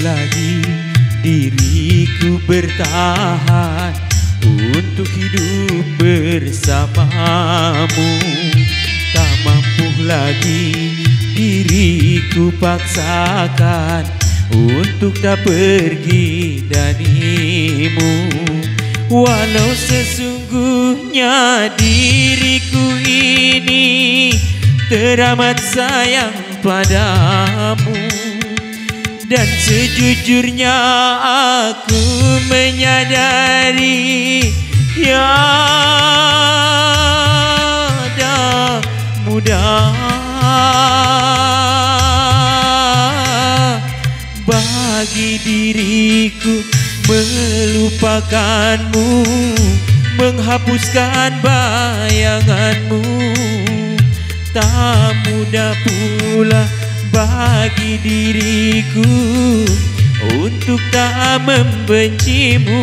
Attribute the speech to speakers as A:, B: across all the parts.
A: lagi diriku bertahan untuk hidup bersamamu. Tak mampu lagi diriku paksakan untuk tak pergi darimu. Walau sesungguhnya diriku ini teramat sayang padamu, dan sejujurnya aku menyadari tiada mudah bagi diriku melupakanmu, menghapuskan bayanganmu. Tak mudah pula bagi diriku untuk tak membencimu.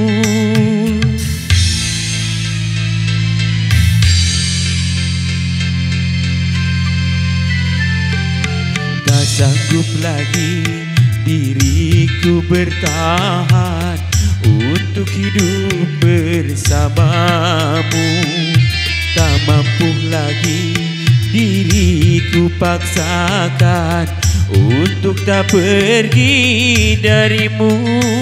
A: Tak sanggup lagi diriku bertahan untuk hidup bersamamu. Tak mampu lagi diriku paksakan untuk tak pergi darimu.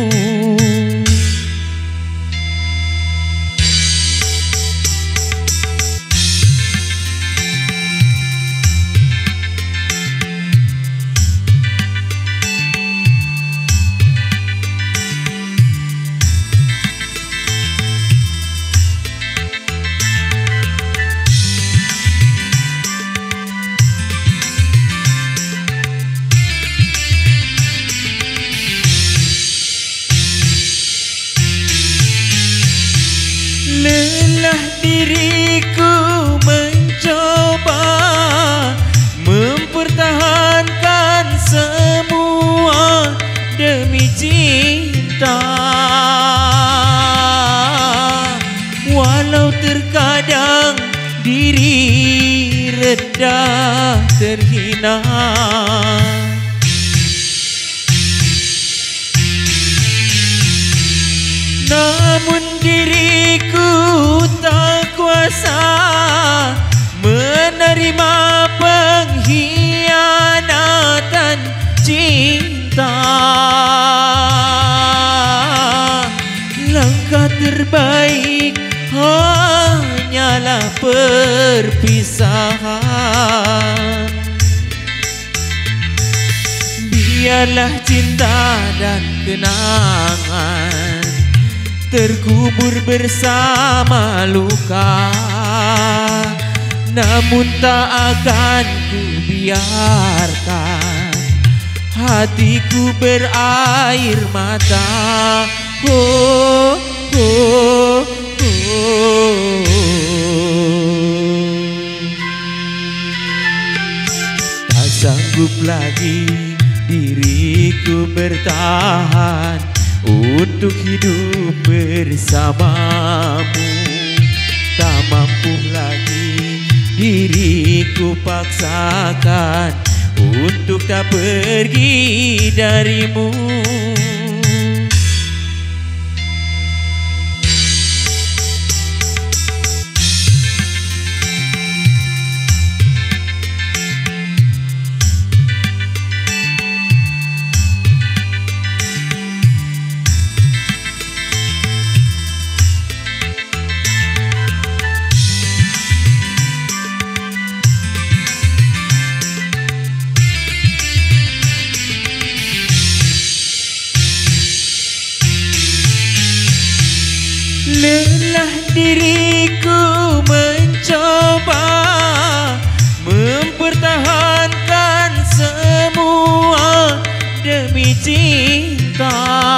A: Lelah diriku mencoba mempertahankan semua demi cinta. Walau terkadang diri rendah terhina, namun diriku tak kuasa menerima pengkhianatan cinta. Langkah terbaik hanyalah perpisahan. Biarlah cinta dan kenangan terkubur bersama luka, namun tak akan ku biarkan hatiku berair mata. Oh, oh, oh. Tak sanggup lagi diriku bertahan untuk hidup bersamamu. Tak mampu lagi diriku paksakan untuk tak pergi darimu. Lelah diriku mencoba mempertahankan semua demi cinta.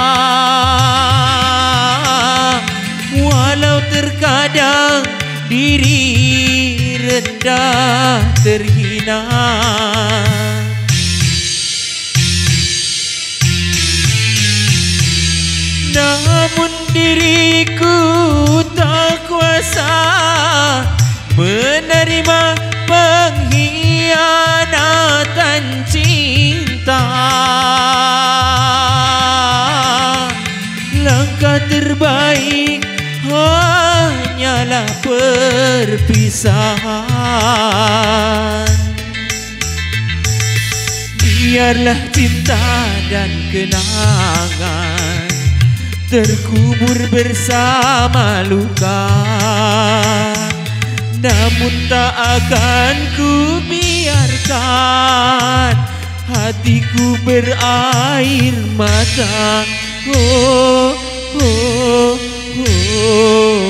A: Walau terkadang diri rendah terhina, namun diriku tak kuasa menerima pengkhianatan cinta. perpisahan. Biarlah cinta dan kenangan terkubur bersama luka, namun tak akan ku biarkan hatiku berair mata. Oh, oh, oh.